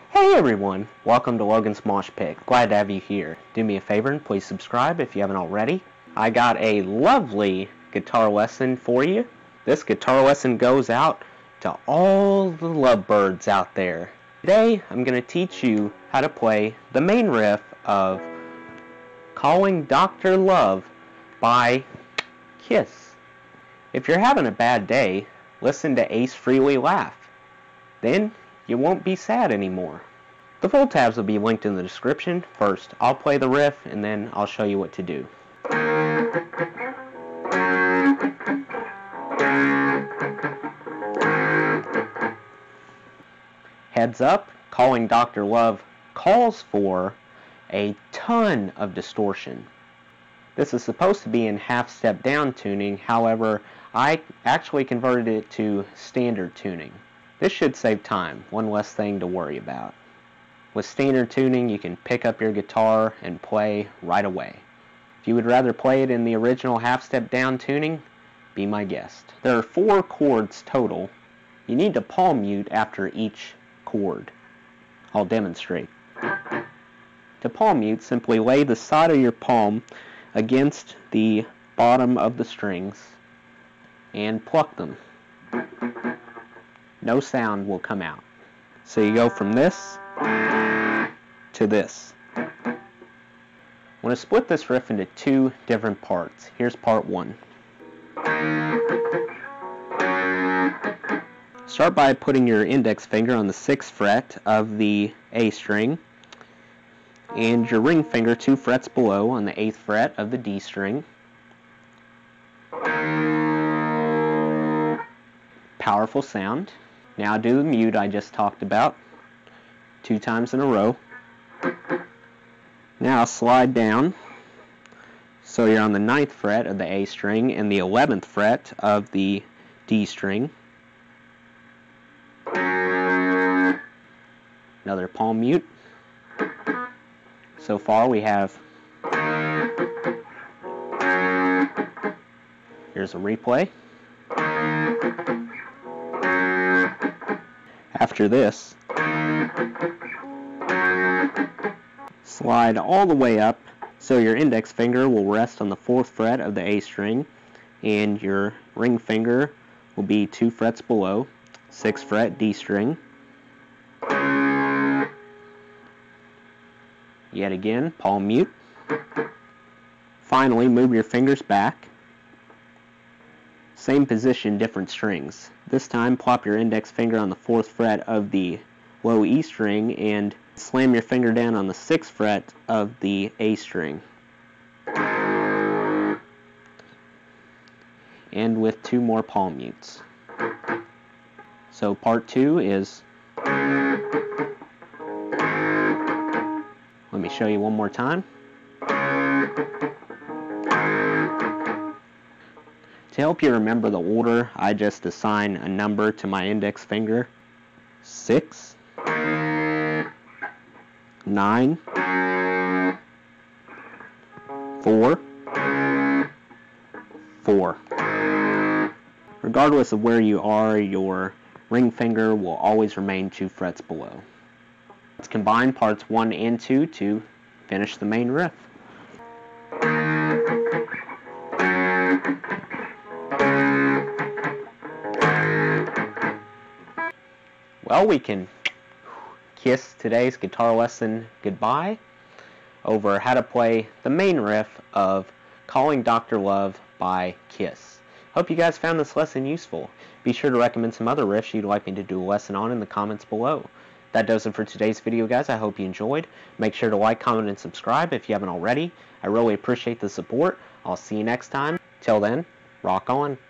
Hey everyone, welcome to Logan's Mosh Pit. Glad to have you here. Do me a favor and please subscribe if you haven't already. I got a lovely guitar lesson for you. This guitar lesson goes out to all the lovebirds out there. Today I'm going to teach you how to play the main riff of Calling Dr. Love by Kiss. If you're having a bad day, listen to Ace Frehley laugh. Then you won't be sad anymore. The full tabs will be linked in the description. First, I'll play the riff and then I'll show you what to do. Heads up, Calling Dr. Love calls for a ton of distortion. This is supposed to be in half-step down tuning, however, I actually converted it to standard tuning. This should save time, one less thing to worry about. With standard tuning, you can pick up your guitar and play right away. If you would rather play it in the original half-step down tuning, be my guest. There are 4 chords total. You need to palm mute after each chord. I'll demonstrate. To palm mute, simply lay the side of your palm against the bottom of the strings and pluck them. No sound will come out. So you go from this to this. I want to split this riff into 2 different parts. Here's part 1. Start by putting your index finger on the 6th fret of the A string and your ring finger 2 frets below on the 8th fret of the D string. Powerful sound. Now do the mute I just talked about 2 times in a row. Now slide down so you're on the 9th fret of the A string and the 11th fret of the D string. Another palm mute. So far we have. Here's a replay. After this, slide all the way up so your index finger will rest on the 4th fret of the A string and your ring finger will be 2 frets below, 6th fret D string. Yet again, palm mute. Finally, move your fingers back. Same position, different strings. This time, plop your index finger on the 4th fret of the low E string and slam your finger down on the 6th fret of the A string. And with 2 more palm mutes. So part 2 is. Let me show you one more time. To help you remember the order, I just assign a number to my index finger. 6, 9, 4, 4. Regardless of where you are, your ring finger will always remain 2 frets below. Let's combine parts 1 and 2 to finish the main riff. Well, we can kiss today's guitar lesson goodbye over how to play the main riff of Calling Dr. Love by Kiss. Hope you guys found this lesson useful. Be sure to recommend some other riffs you'd like me to do a lesson on in the comments below. That does it for today's video, guys. I hope you enjoyed. Make sure to like, comment, and subscribe if you haven't already. I really appreciate the support. I'll see you next time. Till then, rock on.